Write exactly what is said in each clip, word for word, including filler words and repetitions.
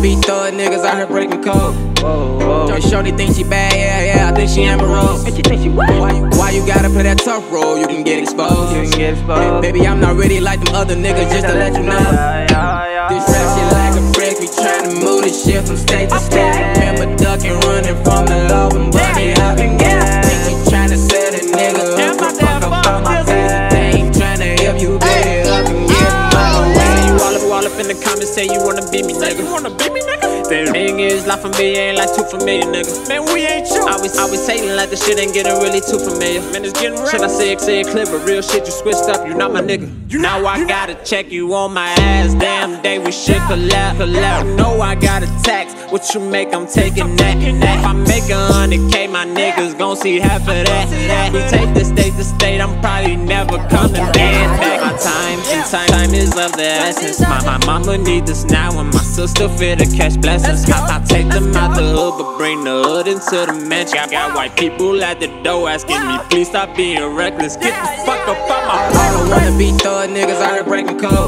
be throwing niggas out here breaking code. Yo, shorty think she bad, yeah, yeah, I think she Amber Rose. And she think she what? Why you, why you gotta play that tough role? You can get exposed. You can get exposed. Baby, I'm not really like them other niggas, just to let you know. This rap shit like a brick, we tryna move this shit from state to state. Remember ducking, running from the law when Bunny hopping gas. Think we tryna set a nigga up, go fuck up on my face. They ain't tryna help you get it up and get my way. You all up, all up in the comments say you wanna beat me, nigga. You wanna beat me, nigga? The thing is, life familiar ain't like too familiar, nigga. Man, we ain't you. I was, I was hating like the shit ain't getting really too familiar. Man, it's getting real. Should I say it, say it clear, but real shit, you switched up, you not my nigga. You now I gotta check you on my ass. Damn day we should collab, collab. You know I got a tax. What you make, I'm taking that. If I make a hundred K, my niggas gon' see half of that. We take this state to state, I'm probably never coming back. My time and time, time is of the essence. My, my mama need this now, and my sister fit to catch blessings. I, I take them out the hood, but bring the hood into the mansion. Got, got white people at the door asking me, please stop being reckless. Get the fuck up out my I don't wanna be throwing niggas out here breaking code.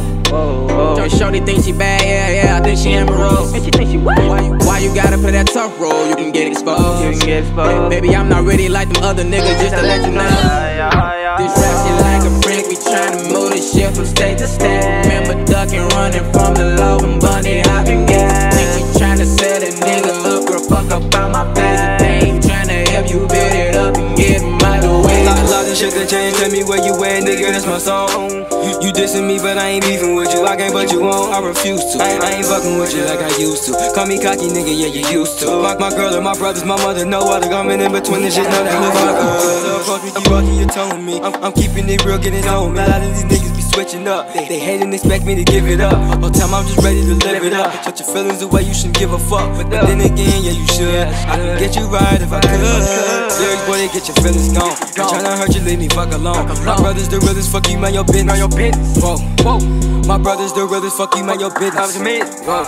Yo, shorty think she bad, yeah, yeah, I think she Amber Rose. And she think she what? Why you, why you gotta play that tough role? You can get exposed. You can get exposed. Baby, I'm not really like them other niggas, just to let you know. This rap shit like a brick, we tryna move this shit from state to state. Remember ducking, running from the law when Bunny hopping gas. Think we tryna set a nigga up, girl, fuck up on my face. If they ain't tryna help you build it up and get him out the way. Lots of shit to change, tell me where you at, nigga, that's my song. You dissing me, but I ain't beefing with you. I can't put you on, I refuse to. I ain't fucking with you like I used to. Call me cocky, nigga, yeah, you used to. My, my girl and my brothers, my mother, no other coming in between this shit, know that look like a fuck me, you fucking, you telling me. I'm, I'm keeping it real, getting on me. A lot of these niggas be switching up. They, they hate and expect me to give it up. All time I'm just ready to live it up. Shut your feelings away, you shouldn't give a fuck. But then again, yeah, you should. I can get you right if I could. Lyrics, boy, they get your feelings gone. I'm tryna hurt you, leave me fuck alone. My brothers the realest, fuck you, man, your business. Whoa, whoa. My brothers the realest, fuck you, man, your business. Whoa.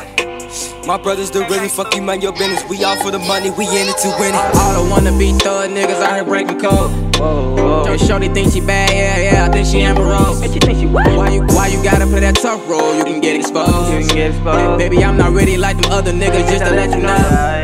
My brothers the realest, fuck you, man, your business. We all for the money, we in it to win it. I don't wanna be throwing niggas out here breaking code. Yo, shorty think she bad, yeah, yeah, I think she Amber Rose. And she think she what? Why you, why you gotta play that tough role? You can get exposed. You can get exposed. Baby, I'm not really like them other niggas, just to let you know.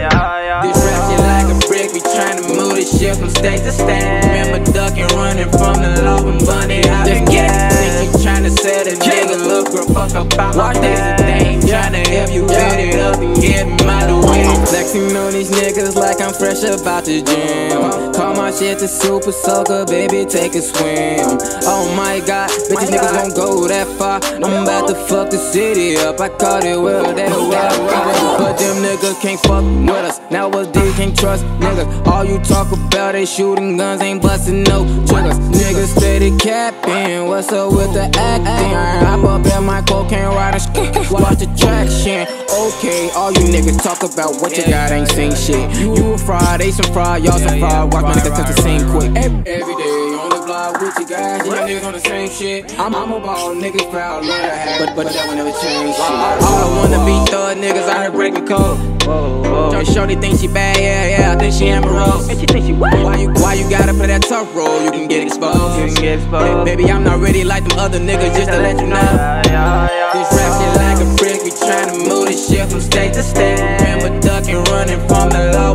This rap shit like a brick, we tryna move this shit from state to state. Remember ducking, running from the law when Bunny hopping gas. Think you tryna set a nigga up, girl, fuck up out my face. If they ain't tryna help you build it up and get him out the way. I'm flexing on these niggas like I'm fresh about the gym. Call my shit the super soaker, baby, take a swim. Oh my god, bitches niggas won't go that far. I'm about to fuck the city up, I caught it well, that well. But them niggas can't fuck with us. Nowadays can't trust niggas. All you talk about is shooting guns, ain't busting no triggers. Niggas steady capping, what's up with the acting? Hop up in my cocaine riding, watch the traction. Okay, all you niggas talk about what you got ain't saying shit. You a fraud, they some fraud, y'all some fraud. Watch my niggas touch the same quick. Every day on the block with you guys, y'all niggas on the same shit. I'm, I'm a ball, niggas proud, love to have, but, but that will never change shit. All I wanna be throwing niggas out here breaking code. Yo, shorty think she bad, yeah, yeah, I think she Amber Rose. And she think she what? Why you, why you gotta play that tough role? You can get exposed. You can get exposed. Baby, I'm not really like them other niggas, just to let you know. This rap shit like a brick, we tryna move this shit from state to state. Remember ducking, running from the law